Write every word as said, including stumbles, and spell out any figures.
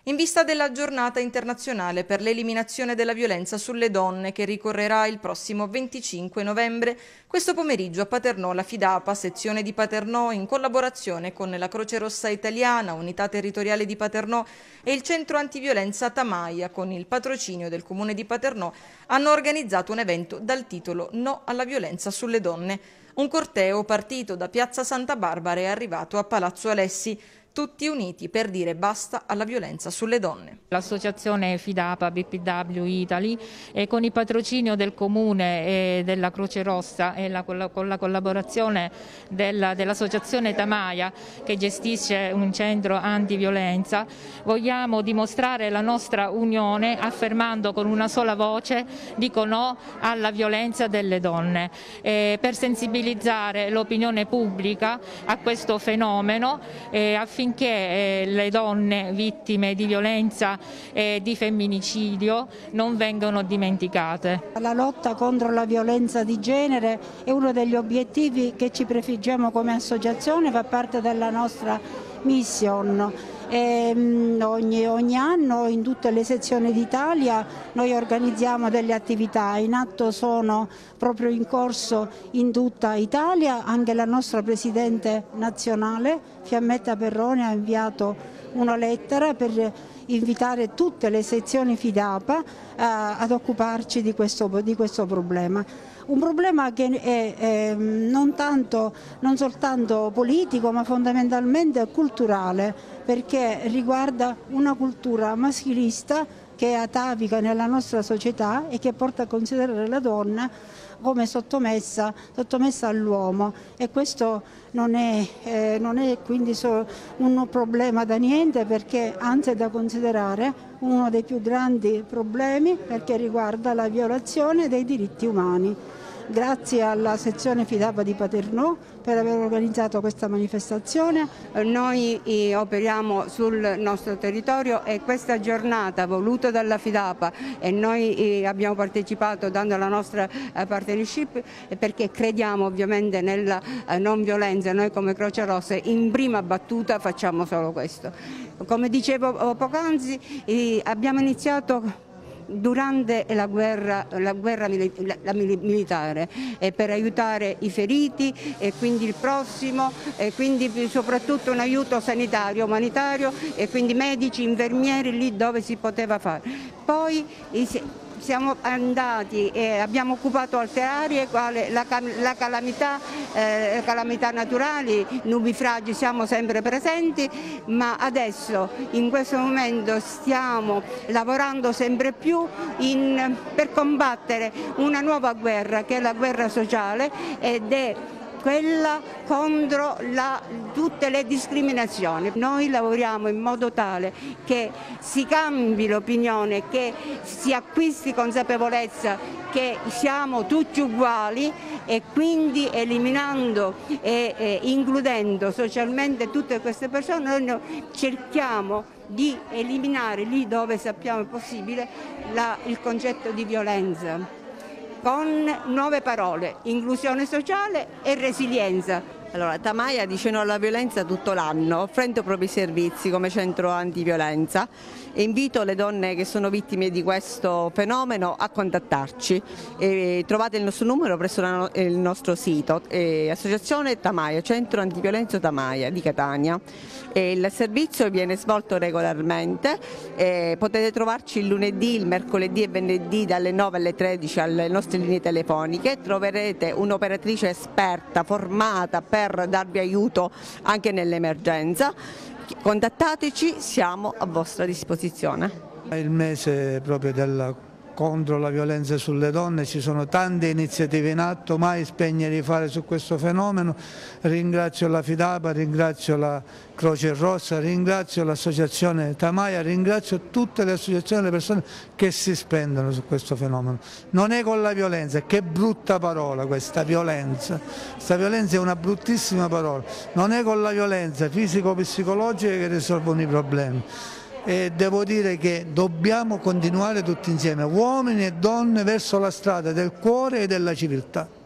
In vista della giornata internazionale per l'eliminazione della violenza sulle donne che ricorrerà il prossimo venticinque novembre, questo pomeriggio a Paternò la FIDAPA, sezione di Paternò, in collaborazione con la Croce Rossa Italiana, Unità Territoriale di Paternò e il Centro Antiviolenza Tamaia, con il patrocinio del Comune di Paternò, hanno organizzato un evento dal titolo No alla violenza sulle donne. Un corteo partito da Piazza Santa Barbara è arrivato a Palazzo Alessi, tutti uniti per dire basta alla violenza sulle donne. L'associazione FIDAPA B P W Italy e con il patrocinio del Comune e della Croce Rossa e la, con, la, con la collaborazione dell'associazione dell Tamaia, che gestisce un centro antiviolenza, vogliamo dimostrare la nostra unione affermando con una sola voce dico no alla violenza delle donne, eh, per sensibilizzare l'opinione pubblica a questo fenomeno eh, affinché affinché le donne vittime di violenza e di femminicidio non vengano dimenticate. La lotta contro la violenza di genere è uno degli obiettivi che ci prefiggiamo come associazione, fa parte della nostra mission. E ogni, ogni anno in tutte le sezioni d'Italia noi organizziamo delle attività, in atto sono proprio in corso in tutta Italia, anche la nostra Presidente nazionale Fiammetta Perrone ha inviato una lettera per invitare tutte le sezioni FIDAPA eh, ad occuparci di questo, di questo problema. Un problema che è, è non, tanto, non soltanto politico ma fondamentalmente culturale, perché riguarda una cultura maschilista che è atavica nella nostra società e che porta a considerare la donna come sottomessa, sottomessa all'uomo, e questo non è, eh, non è quindi so, un problema da niente, perché anzi è da considerare uno dei più grandi problemi, perché riguarda la violazione dei diritti umani. Grazie alla sezione FIDAPA di Paternò per aver organizzato questa manifestazione. Noi eh, operiamo sul nostro territorio e questa giornata voluta dalla FIDAPA, e noi eh, abbiamo partecipato dando la nostra eh, partnership perché crediamo ovviamente nella eh, non violenza. Noi come Croce Rossa in prima battuta facciamo solo questo. Come dicevo poc'anzi, eh, abbiamo iniziato durante la guerra, la guerra la, la militare eh, per aiutare i feriti e quindi il prossimo, e quindi soprattutto un aiuto sanitario, umanitario, e quindi medici, infermieri lì dove si poteva fare. Poi siamo andati e abbiamo occupato altre aree, quale la, la calamità, eh, calamità naturali, nubifragi, siamo sempre presenti, ma adesso in questo momento stiamo lavorando sempre più in, per combattere una nuova guerra, che è la guerra sociale, ed è quella contro la, tutte le discriminazioni. Noi lavoriamo in modo tale che si cambi l'opinione, che si acquisti consapevolezza che siamo tutti uguali, e quindi eliminando e, e includendo socialmente tutte queste persone noi cerchiamo di eliminare lì dove sappiamo possibile la, il concetto di violenza, con nuove parole: inclusione sociale e resilienza. Allora, Tamaia dice no alla violenza tutto l'anno, offrendo i propri servizi come centro antiviolenza, e invito le donne che sono vittime di questo fenomeno a contattarci. E trovate il nostro numero presso la, il nostro sito, eh, Associazione Tamaia, Centro Antiviolenza Tamaia di Catania. E il servizio viene svolto regolarmente, eh, potete trovarci il lunedì, il mercoledì e venerdì dalle nove alle tredici alle nostre linee telefoniche. Troverete un'operatrice esperta, formata per per darvi aiuto anche nell'emergenza. Contattateci, siamo a vostra disposizione. È il mese proprio della contro la violenza sulle donne, ci sono tante iniziative in atto, mai spegne di fare su questo fenomeno. Ringrazio la FIDAPA, ringrazio la Croce Rossa, ringrazio l'associazione Tamaia, ringrazio tutte le associazioni e le persone che si spendono su questo fenomeno. Non è con la violenza, che brutta parola questa violenza, questa violenza è una bruttissima parola, non è con la violenza fisico-psicologica che risolvono i problemi. E devo dire che dobbiamo continuare tutti insieme, uomini e donne, verso la strada del cuore e della civiltà.